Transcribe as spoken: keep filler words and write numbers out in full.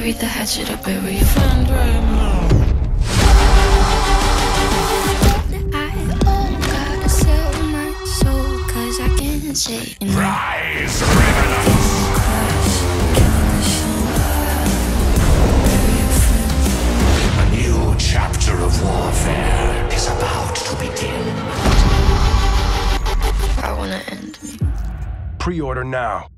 Buried the hatchet, I bury your friend right now. I oh gotta sell my soul, cause I can't say enough. Rise, revenants! A new chapter of warfare is about to begin. I wanna end me. Pre-order now.